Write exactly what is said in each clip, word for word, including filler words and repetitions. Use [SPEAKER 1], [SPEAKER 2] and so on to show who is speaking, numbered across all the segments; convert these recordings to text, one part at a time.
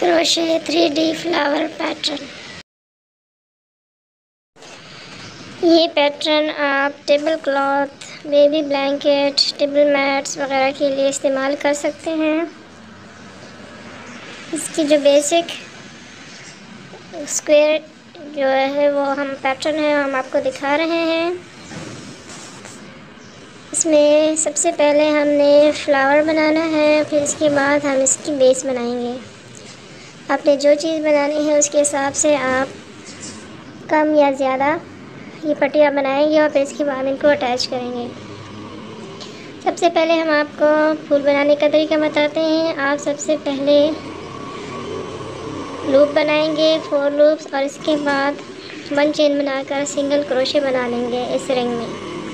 [SPEAKER 1] Crochet three D flower pattern. ये pattern आप table cloth, baby blanket, table mats वगैरह के लिए इस्तेमाल कर सकते हैं। इसकी जो बेसिक स्क्वायर जो है वो हम पैटर्न है हम आपको दिखा रहे हैं। इसमें सबसे पहले हमने फ्लावर बनाना है, फिर इसके बाद हम इसकी बेस बनाएंगे। आपने जो चीज़ बनानी है उसके हिसाब से आप कम या ज़्यादा ये पट्टियाँ बनाएंगे और फिर इसके बाद इनको अटैच करेंगे। सबसे पहले हम आपको फूल बनाने का तरीका बताते हैं। आप सबसे पहले लूप बनाएंगे, फोर लूप्स, और इसके बाद वन चेन बनाकर सिंगल क्रोशे बना लेंगे इस रिंग में।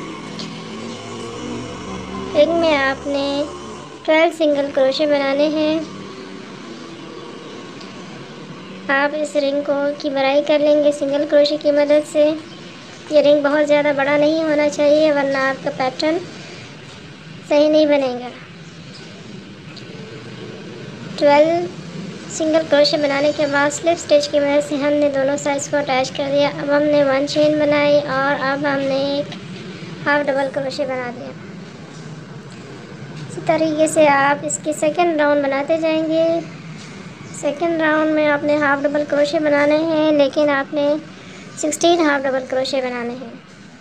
[SPEAKER 1] रिंग में आपने ट्वेल्व सिंगल क्रोशे बनाने हैं। आप इस रिंग को की बड़ाई कर लेंगे सिंगल क्रोशे की मदद से। ये रिंग बहुत ज़्यादा बड़ा नहीं होना चाहिए वरना आपका पैटर्न सही नहीं बनेगा। ट्वेल्व सिंगल क्रोशे बनाने के बाद स्लिप स्टिच की मदद से हमने दोनों साइड्स को अटैच कर दिया। अब हमने वन चेन बनाई और अब हमने एक हाफ डबल क्रोशे बना दिया। इसी तरीके से आप इसकी सेकंड राउंड बनाते जाएंगे। सेकंड राउंड में आपने हाफ डबल क्रोशे बनाने हैं, लेकिन आपने सिक्सटीन हाफ डबल क्रोशे बनाने हैं।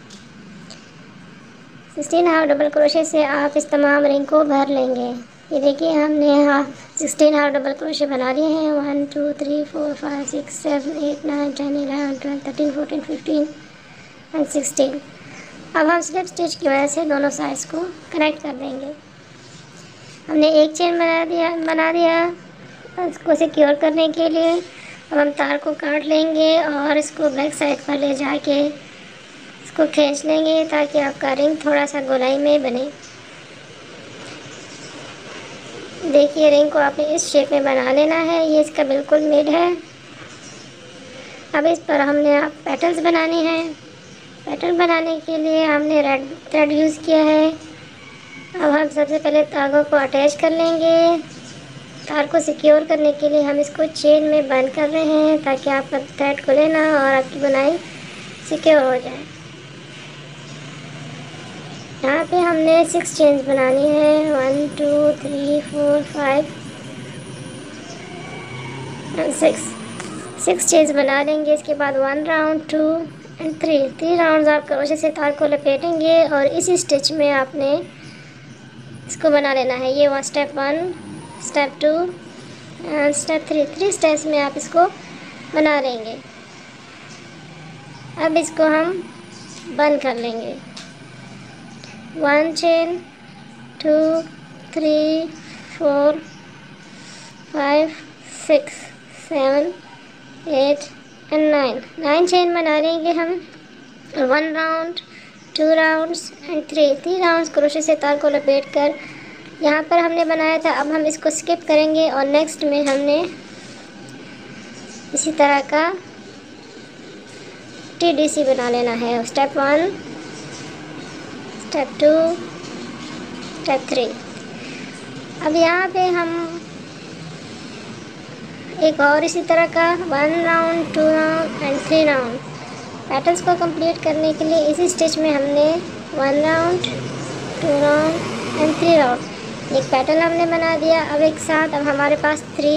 [SPEAKER 1] सिक्सटीन हाफ डबल क्रोशे से आप इस तमाम रिंग को भर लेंगे। ये देखिए हमने half sixteen half double crochet बना लिए हैं। One two three four five six seven eight nine ten eleven twelve thirteen fourteen fifteen and sixteen. अब हम स्लिप स्टिच की वजह से दोनों साइड्स को कनेक्ट कर देंगे। हमने एक चेन बना दिया बना दिया इसको सिक्योर करने के लिए। अब हम तार को काट लेंगे और इसको बैक साइड पर ले जाके इसको खींच लेंगे ताकि आपका रिंग थोड़ा सा गोलाई में बने। देखिए रिंग को आपने इस शेप में बना लेना है। ये इसका बिल्कुल मिड है। अब इस पर हमने आप पेटल्स बनाने हैं। पैटर्न बनाने के लिए हमने रेड थ्रेड यूज़ किया है। अब हम सबसे पहले धागों को अटैच कर लेंगे। तार को सिक्योर करने के लिए हम इसको चेन में बंद कर रहे हैं ताकि आपका थ्रेड खुले ना और आपकी बुनाई सिक्योर हो जाए। यहाँ पे हमने सिक्स चेन्स बनानी है। One two three four five six six chains बना लेंगे। इसके बाद one round, two and three three rounds आप क्रोशे से तार को लपेटेंगे और इसी स्टिच में आपने इसको बना लेना है। ये one step one, step two and step three three steps में आप इसको बना लेंगे। अब इसको हम बंद कर लेंगे। One chain, two, three, four, five, six, seven, eight and nine nine chain बना लेंगे हम। One round, two rounds and three three rounds crochet से तार को लपेट कर यहाँ पर हमने बनाया था। अब हम इसको स्किप करेंगे और नेक्स्ट में हमने इसी तरह का टी डी सी बना लेना है। Step one, step two, step three. अब यहाँ पे हम एक और इसी तरह का one round, two round and three round patterns को कंप्लीट करने के लिए इसी स्टिच में हमने one round, two round and three round एक पैटर्न हमने बना दिया। अब एक साथ अब हमारे पास थ्री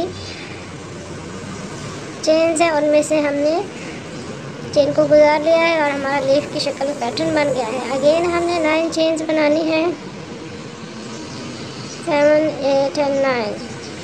[SPEAKER 1] चेन्स हैं, उनमें से हमने चेन को गुजार लिया है और हमारा लीफ की शक्ल में पैटर्न बन गया है। अगेन हमने नाइन चेन्स बनानी है। Seven, eight and nine.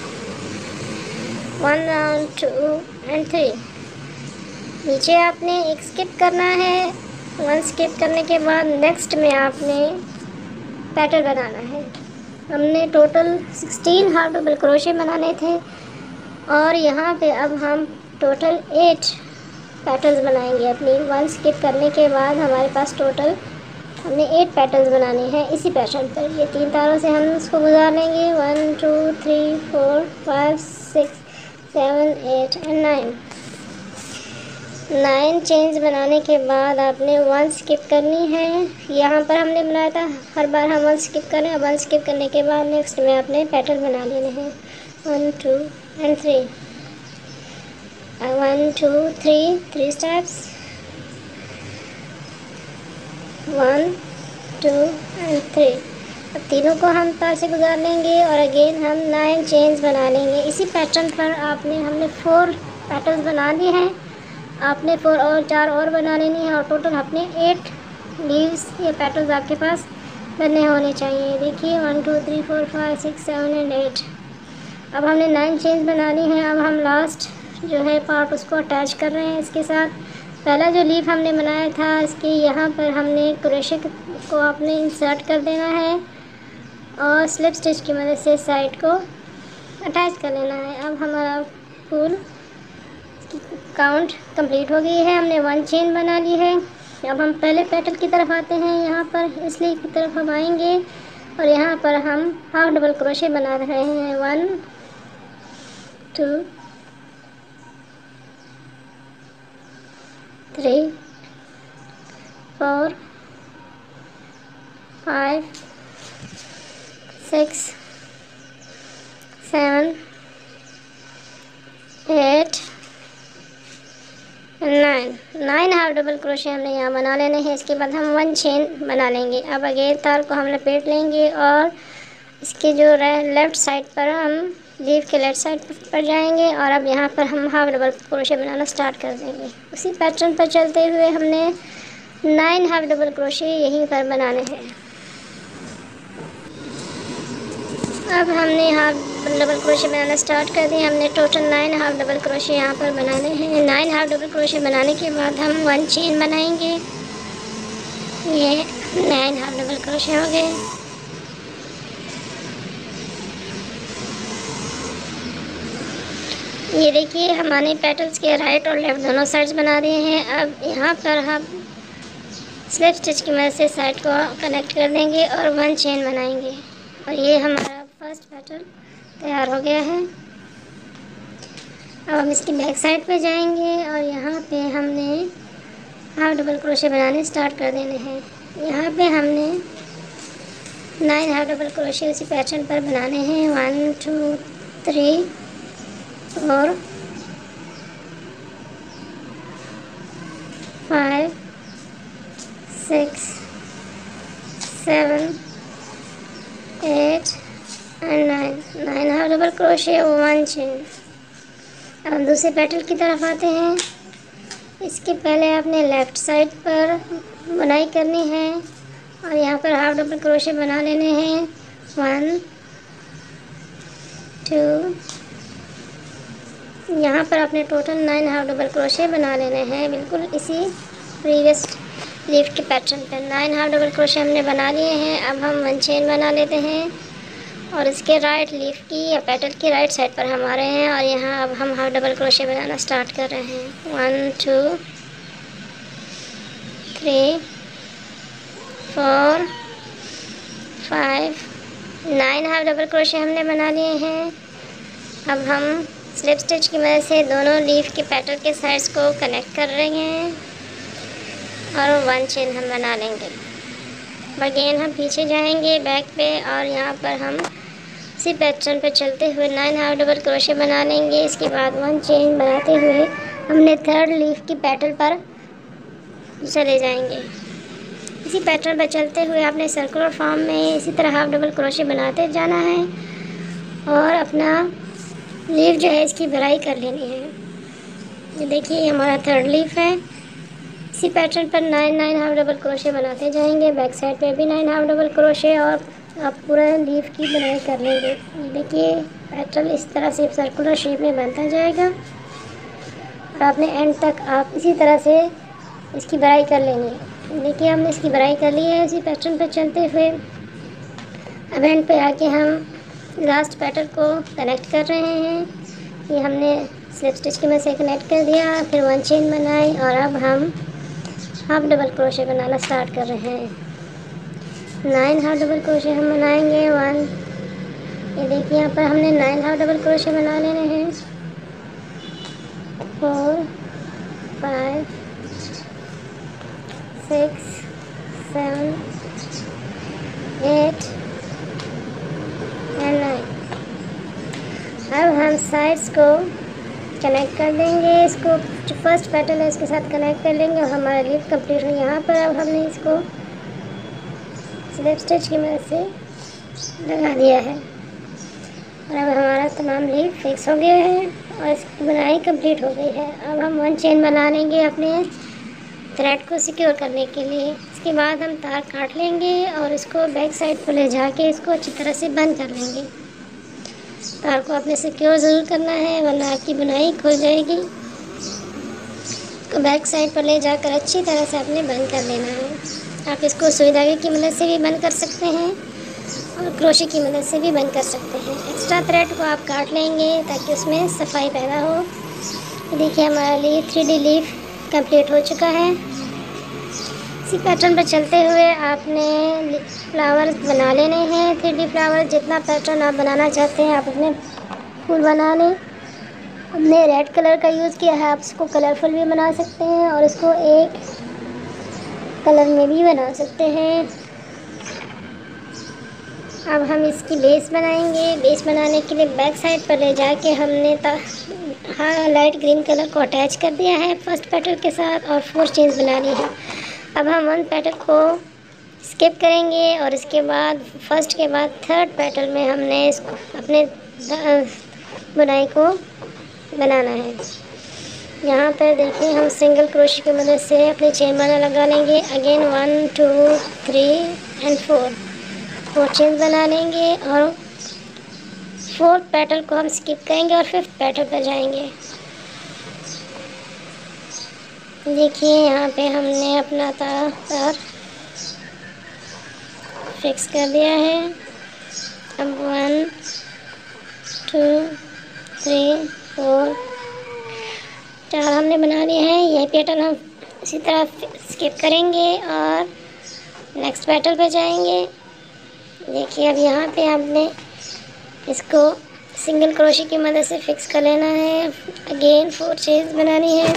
[SPEAKER 1] One round, two and three. नीचे आपने एक स्किप करना है। वन स्किप करने के बाद नेक्स्ट में आपने पैटर्न बनाना है। हमने total sixteen half double crochet बनाने थे और यहाँ पे अब हम टोटल एट पैटर्न्स बनाएंगे। अपनी वन स्किप करने के बाद हमारे पास टोटल हमने एट पैटर्न्स बनाने हैं इसी पैटर्न पर। ये तीन तारों से हम इसको गुजार लेंगे। One, two, three, four, five, six, seven, eight and nine. Nine chains बनाने के बाद आपने वन स्किप करनी है। यहाँ पर हमने बनाया था हर बार हम वन स्किप करें। वन स्किप करने के बाद नेक्स्ट में आपने पैटर्न बना लेने हैं। One, two and three. One two three three steps, one two and three. अब तीनों को हम तार से गुजार लेंगे और अगेन हम नाइन चेन्स बना लेंगे। इसी पैटर्न पर आपने हमने फोर पैटर्न्स बना लिए हैं, आपने फोर और चार और बना लेनी है और टोटल अपने एट लीव्स या पेटल्स आपके पास बने होने चाहिए। देखिए one two three four five six seven and eight. अब हमने नाइन चेन्स बना ली हैं। अब हम लास्ट जो है पार्ट उसको अटैच कर रहे हैं इसके साथ। पहला जो लीफ हमने बनाया था इसके यहाँ पर हमने क्रोशे को आपने इंसर्ट कर देना है और स्लिप स्टिच की मदद से साइड को अटैच कर लेना है। अब हमारा फुल काउंट कंप्लीट हो गई है, हमने वन चेन बना ली है। अब हम पहले पेटल की तरफ आते हैं, यहाँ पर इस लीफ की तरफ हम आएंगे और यहाँ पर हम हाफ डबल क्रोशे बना रहे हैं। One two three four five six seven eight nine nine half double crochet हमने यहाँ बना लेने हैं। इसके बाद हम वन चेन बना लेंगे। अब अगेन तार को हम लपेट लेंगे और इसके जो लेफ़्ट साइड पर हम लीफ के लेफ़्ट साइड पर जाएंगे और अब यहाँ पर हम हाफ डबल क्रोशे बनाना स्टार्ट कर देंगे। उसी पैटर्न पर चलते हुए हमने नाइन हाफ डबल क्रोशे यहीं पर बनाने हैं। अब हमने हाफ डबल क्रोशे बनाना स्टार्ट कर दिया। हमने total nine half double crochet यहाँ पर बनाने हैं। नाइन हाफ डबल क्रोशे बनाने के बाद हम वन चेन बनाएंगे। ये नाइन हाफ डबल क्रोशे हो गए। ये देखिए हमारे पेटल्स के राइट और लेफ़्ट दोनों साइड्स बना दिए हैं। अब यहाँ पर हम स्लिप स्टिच की मदद से साइड को कनेक्ट कर देंगे और वन चेन बनाएंगे और ये हमारा फर्स्ट पैटर्न तैयार हो गया है। अब हम इसकी बैक साइड पे जाएंगे और यहाँ पे हमने हाफ डबल क्रोशे बनाने स्टार्ट कर देने हैं। यहाँ पे हमने नाइन हाफ डबल क्रोशे उसी पैटर्न पर बनाने हैं। One two three four five six seven eight and nine nine half double crochet one chain. अब हम दूसरे पेटल की तरफ आते हैं। इसके पहले आपने लेफ़्ट साइड पर बुनाई करनी है और यहाँ पर हाफ डबल क्रोशे बना लेने हैं। वन टू, यहाँ पर आपने total nine half double crochet बना लेने हैं, बिल्कुल इसी प्रीवियस लीफ के पैटर्न पर। नाइन हाफ डबल क्रोशे हमने बना लिए हैं। अब हम वन चेन बना लेते हैं और इसके राइट लीफ की या पेटल की राइट साइड पर हम आ रहे हैं और यहाँ अब हम हाफ डबल क्रोशे बनाना स्टार्ट कर रहे हैं। One two three four five nine half double crochet हमने बना लिए हैं। अब हम स्लिप स्टिच की मदद से दोनों लीफ के पेटल के साइड्स को कनेक्ट कर रहे हैं और वन चेन हम बना लेंगे। अगेन हम पीछे जाएंगे बैक पे और यहाँ पर हम इसी पैटर्न पे चलते हुए नाइन हाफ डबल क्रोशे बना लेंगे। इसके बाद वन चेन बनाते हुए हमने थर्ड लीफ की पेटल पर चले जाएंगे। इसी पैटर्न पर चलते हुए आपने सर्कुलर फॉर्म में इसी तरह हाफ डबल क्रोशे बनाते जाना है और अपना लीफ जो है इसकी भराई कर लेनी है। ये देखिए हमारा थर्ड लीफ है। इसी पैटर्न पर nine nine half double crochet बनाते जाएंगे। बैक साइड पे भी नाइन हाफ डबल क्रोशे और आप पूरा लीफ की बनाई कर लेंगे। ये देखिए पैटर्न इस तरह से सर्कुलर शेप में बनता जाएगा और आपने एंड तक आप इसी तरह से इसकी भराई कर लेनी है। देखिए हमने इसकी भराई कर ली है। इसी पैटर्न पर चलते हुए अब एंड पे आके हम लास्ट पैटर्न को कनेक्ट कर रहे हैं। ये हमने स्लिप स्टिच की मदद से कनेक्ट कर दिया, फिर वन चेन बनाई और अब हम हाफ डबल क्रोशे बनाना स्टार्ट कर रहे हैं। नाइन हाफ डबल क्रोशे हम बनाएंगे। वन, ये देखिए यहाँ पर हमने नाइन हाफ डबल क्रोशे बना लेने हैं। Four five six seven eight and nine. अब हम साइड्स को कनेक्ट कर देंगे इसको, जो फर्स्ट पेटल है इसके साथ कनेक्ट कर लेंगे और हमारा लीफ कंप्लीट हो। यहाँ पर अब हमने इसको स्लिप स्टिच की मदद से लगा दिया है और अब हमारा तमाम लीफ फिक्स हो गया है और इसकी बुनाई कंप्लीट हो गई है। अब हम वन चेन बना लेंगे अपने थ्रेड को सिक्योर करने के लिए। इसके बाद हम तार काट लेंगे और इसको बैक साइड पर ले जाके इसको अच्छी तरह से बंद कर लेंगे। तार को आपने सिक्योर ज़रूर करना है वरना आपकी बुनाई खो जाएगी। तो बैक साइड पर ले जाकर अच्छी तरह से आपने बंद कर लेना है। आप इसको सुई धागे की मदद से भी बंद कर सकते हैं और क्रोशे की मदद से भी बंद कर सकते हैं। एक्स्ट्रा थ्रेड को आप काट लेंगे ताकि उसमें सफाई पैदा हो। देखिए हमारा leaf three D leaf complete हो चुका है। इसी पैटर्न पर चलते हुए आपने फ्लावर बना लेने हैं। थ्री डी फ्लावर जितना पैटर्न आप बनाना चाहते हैं आप अपने फूल बना लें। हमने रेड कलर का यूज़ किया है, आप इसको कलरफुल भी बना सकते हैं और इसको एक कलर में भी बना सकते हैं। अब हम इसकी बेस बनाएंगे। बेस बनाने के लिए बैक साइड पर ले जाके हमने हाँ लाइट ग्रीन कलर को अटैच कर दिया है फर्स्ट पेटल के साथ और फोर चेन्स बना ली है। अब हम वन पेटल को स्किप करेंगे और इसके बाद फर्स्ट के बाद थर्ड पेटल में हमने इसको अपने बुनाई को बनाना है। यहाँ पर देखिए हम सिंगल क्रोशे की मदद से अपने चेन बना लगा लेंगे। Again one two three and four four chain बना लेंगे और फोर्थ पेटल को हम स्किप करेंगे और फिफ्थ पेटल पर जाएंगे। देखिए यहाँ पे हमने अपना तार तार फिक्स कर दिया है। अब वन टू थ्री फोर चार हमने बना लिए हैं। यही पैटर्न हम इसी तरह स्किप करेंगे और नेक्स्ट पैटर्न पे जाएंगे। देखिए अब यहाँ पे हमने इसको सिंगल क्रोशे की मदद से फिक्स कर लेना है। अगेन फोर चेन्स बनानी है।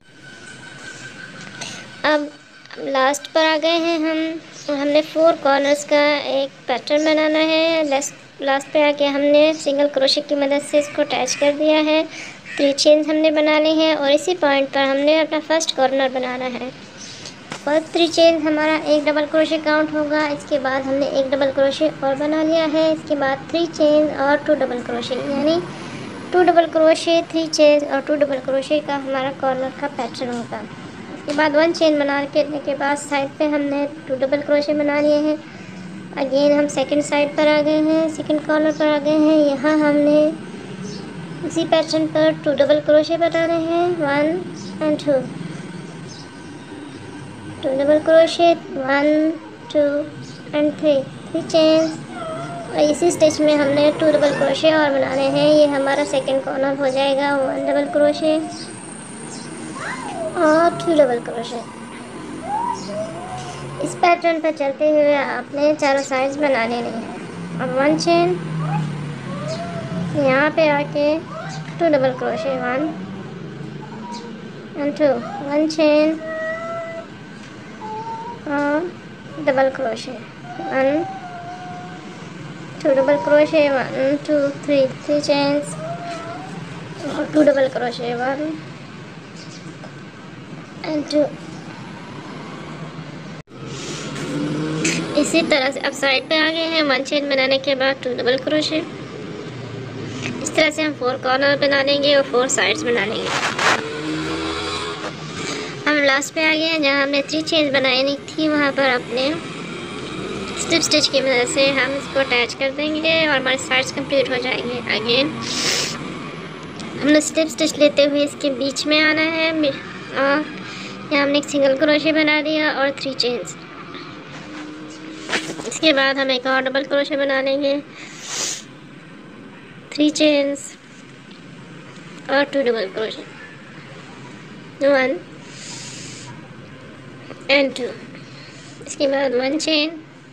[SPEAKER 1] अब लास्ट पर आ गए हैं हम। हमने फोर कॉर्नर्स का एक पैटर्न बनाना है। लास्ट पे आके हमने सिंगल क्रोशे की मदद से इसको अटैच कर दिया है। थ्री चेन्स हमने बना ली हैं और इसी पॉइंट पर हमने अपना फर्स्ट कॉर्नर बनाना है। फर्स्ट थ्री चेन्स हमारा एक डबल क्रोशे काउंट होगा। इसके बाद हमने एक डबल क्रोशे और बना लिया है। इसके बाद थ्री चेन्स और टू डबल क्रोशे, यानी two double crochet three chains और टू डबल क्रोशे का हमारा कॉर्नर का पैटर्न होगा। इसके बाद वन चेन बना के के बाद साइड पे हमने टू डबल क्रोशे बना लिए हैं। अगेन हम सेकंड साइड पर आ गए हैं, सेकंड कॉर्नर पर आ गए हैं। यहाँ हमने इसी पैटर्न पर टू डबल क्रोशे बनाने हैं। One and two two double crochet, one two and three three chains और इसी स्टिच में हमने टू डबल क्रोशे और बनाने हैं। ये हमारा सेकंड कॉर्नर हो जाएगा। वन डबल क्रोशे और टू डबल क्रोशे। इस पैटर्न पर चलते हुए आपने चारों साइड्स बना लेने हैं। अब वन चेन, यहाँ पे आके two double crochet, one and two, one chain और double crochet, one two double crochet, one two three three chains और two double crochet, one and two. इसी तरह से अब साइड पे आ गए हैं। वन चेन बनाने के बाद टू डबल क्रोशे। इस तरह से हम फोर कॉर्नर बना लेंगे और फोर साइड्स बना लेंगे। हम लास्ट पे आ गए हैं जहाँ हमने थ्री चेन बनाई नहीं थी। वहाँ पर अपने स्लिप स्टिच की मदद से हम इसको अटैच कर देंगे और हमारे साइड्स कंप्लीट हो जाएंगे। अगेन हमने स्लिप स्टिच लेते हुए इसके बीच में आना है और यहाँ हमने एक सिंगल क्रोशे बना दिया और थ्री चेन्स। इसके बाद हम एक और डबल क्रोशे बना लेंगे, थ्री चेन्स और two double crochet, one and two. इसके बाद वन चेन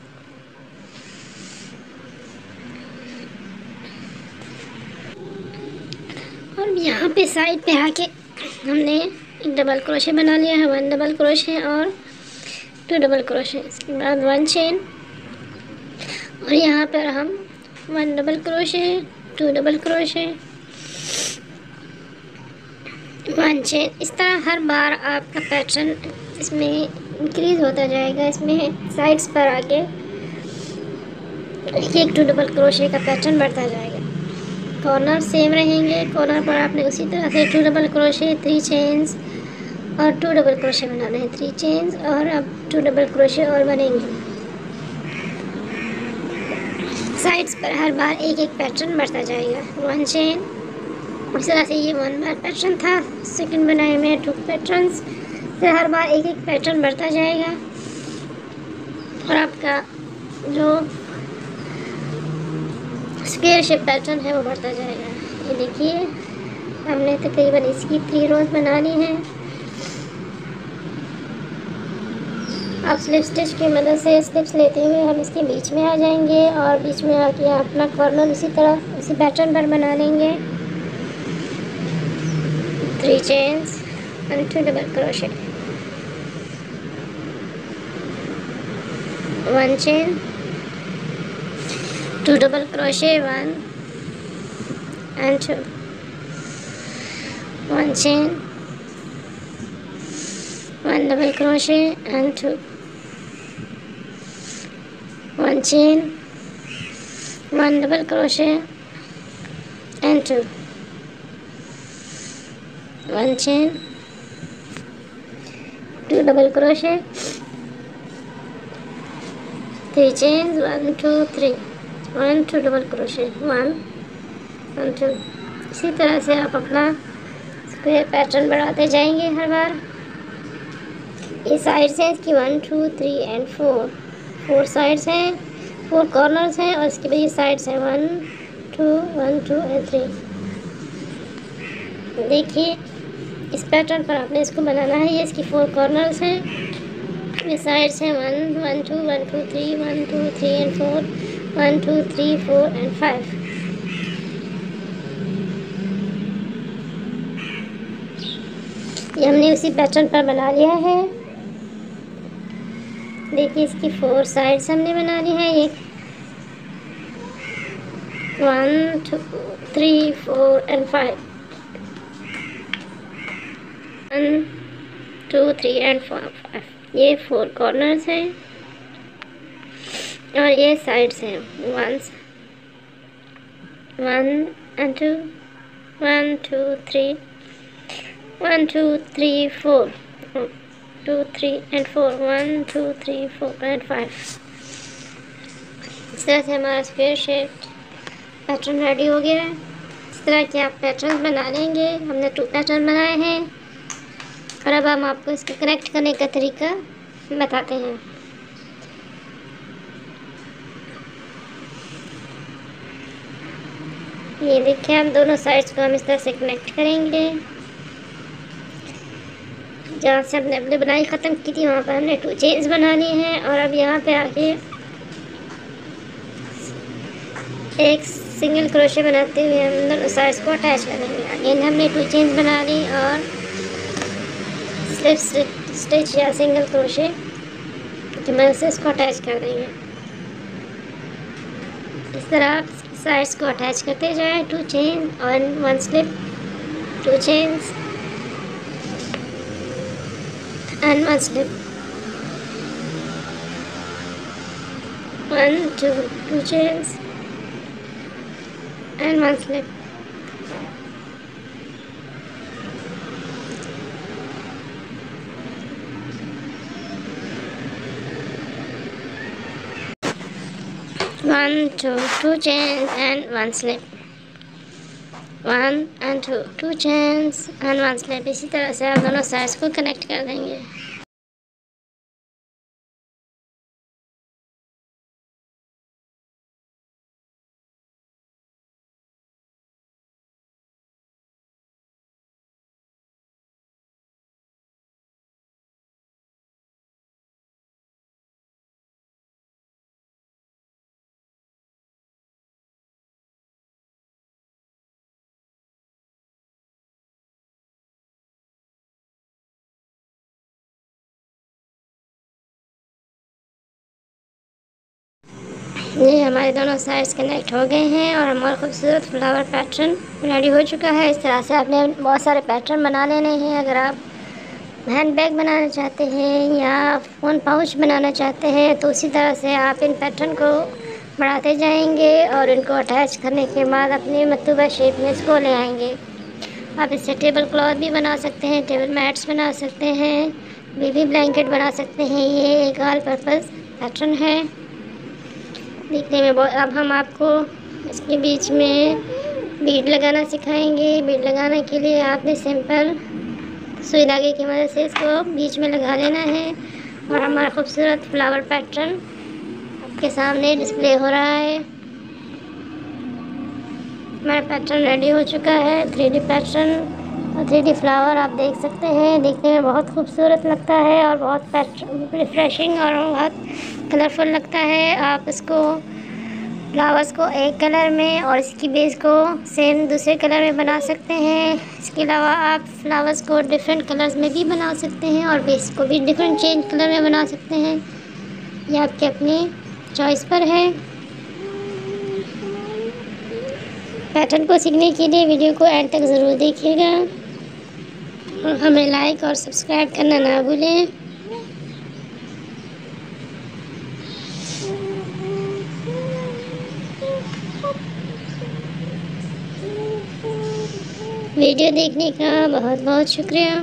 [SPEAKER 1] और यहाँ पे साइड पे आके हमने एक डबल क्रोशे बना लिया है। वन डबल क्रोशे और टू डबल क्रोशे। इसके बाद वन चेन और यहाँ पर हम one double crochet, two double crochet one chain. इस तरह हर बार आपका पैटर्न इसमें इंक्रीज होता जाएगा। इसमें साइड्स पर आके एक टू डबल क्रोशे का पैटर्न बढ़ता जाएगा। कॉर्नर सेम रहेंगे, कॉर्नर पर आपने उसी तरह से two double crochet, three chains और टू डबल क्रोशे बनाने हैं। थ्री चेन्स और अब टू डबल क्रोशे और बनेंगे। साइड्स पर हर बार एक एक पैटर्न बढ़ता जाएगा। वन चेन, इस तरह से ये वन बार पैटर्न था। सेकंड बनाए में टू पैटर्न्स, फिर हर बार एक एक पैटर्न बढ़ता जाएगा और आपका जो स्क्वायर शेप पैटर्न है वो बढ़ता जाएगा। ये देखिए हमने तकरीबन इसकी थ्री रोज बनानी है। अब स्लिप स्टिच की मदद से स्लिप्स लेते हुए हम इसके बीच में आ जाएंगे और बीच में आके अपना कॉर्नर इसी तरह इसी पैटर्न पर बना लेंगे। Three chains and two double crochet, one chain, two double crochet, one and two, one chain, one double crochet and two, one chain, one double crochet and two, one chain, two double crochet, three chains, one two three, one two double crochet, one one two। इसी तरह से आप अपना square pattern बढ़ाते जाएंगे। हर बार ये sides हैं इसकी one two three and four, four sides हैं, फोर कॉर्नर्स हैं और इसके बाद ये साइड्स हैं one two one two and three. देखिए इस पैटर्न पर आपने इसको बनाना है। ये इसकी फोर कॉर्नर्स हैं, ये साइड्स हैं one one two one two three one two three and four, one two three four and five. ये हमने उसी पैटर्न पर बना लिया है। देखिए इसकी फोर साइड्स हमने बना ली है। एक one two three four and five, one two three and four five. ये फोर कॉर्नर्स हैं और ये साइड्स हैं one one and two, one two three, one two three four, two three and four, one two three four and five. इस तरह से हमारा square shape pattern ready हो गया है। इस तरह के आप पैटर्न बना लेंगे। हमने टू पैटर्न बनाए हैं और अब हम आपको इसको कनेक्ट करने का तरीका बताते हैं। ये देखिए हम दोनों साइड्स को हम इस तरह से कनेक्ट करेंगे। जहाँ से हमने अपनी बुनाई ख़त्म की थी वहाँ पर हमने टू चेन्स बना ली हैं और अब यहाँ पे आके एक सिंगल क्रोशे बनाते हुए हम दोनों साइड्स को अटैच करेंगे। अगेन हमने टू चेन्स बना ली और स्लिप स्टिच या सिंगल क्रोशे की मदद से इसको अटैच कर देंगे। इस तरह आप साइड्स को अटैच करते जाएं। टू चेन और one slip, two chains and one slip, one two two chains and one slip, one two two chains and one slip, one and two, two chains and one slip. इसी तरह से आप दोनों sides को connect कर देंगे। ये हमारे दोनों साइड्स कनेक्ट हो गए हैं और हमारा खूबसूरत फ्लावर पैटर्न रेडी हो चुका है। इस तरह से आपने बहुत सारे पैटर्न बना लेने हैं। अगर आप हैंड बैग बनाना चाहते हैं या फ़ोन पाउच बनाना चाहते हैं तो उसी तरह से आप इन पैटर्न को बढ़ाते जाएंगे और इनको अटैच करने के बाद अपनी मतलूबा शेप में इसको ले आएंगे। आप इससे टेबल क्लॉथ भी बना सकते हैं, टेबल मैट्स बना सकते हैं, बेबी ब्लैंकेट बना सकते हैं। ये एक ऑल पर्पज़ पैटर्न है दिखने में बहुत। अब हम आपको इसके बीच में बीड लगाना सिखाएंगे। बीड लगाने के लिए आपने सिंपल सुई धागे की मदद से इसको बीच में लगा लेना है और हमारा खूबसूरत फ्लावर पैटर्न आपके सामने डिस्प्ले हो रहा है। हमारा पैटर्न रेडी हो चुका है, थ्री डी पैटर्न और थ्री डी फ्लावर आप देख सकते हैं। देखने में बहुत खूबसूरत लगता है और बहुत पैटर्न रिफ्रेशिंग और बहुत कलरफुल लगता है। आप इसको फ्लावर्स को एक कलर में और इसकी बेस को सेम दूसरे कलर में बना सकते हैं। इसके अलावा आप फ्लावर्स को डिफरेंट कलर्स में भी बना सकते हैं और बेस को भी डिफरेंट चेंज कलर में बना सकते हैं। यह आपके अपनी चॉइस पर है। पैटर्न को सीखने के लिए वीडियो को एंड तक ज़रूर देखिएगा और हमें लाइक और सब्सक्राइब करना ना भूलें। वीडियो देखने का बहुत बहुत शुक्रिया।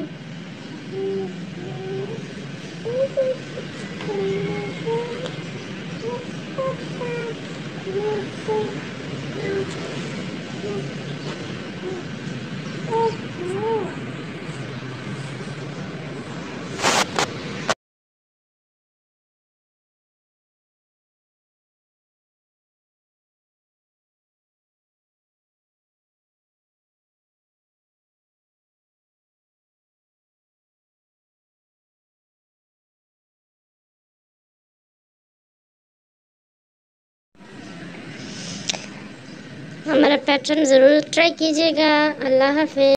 [SPEAKER 1] हमारा पैटर्न ज़रूर ट्राई कीजिएगा। अल्लाह हाफ़िज़।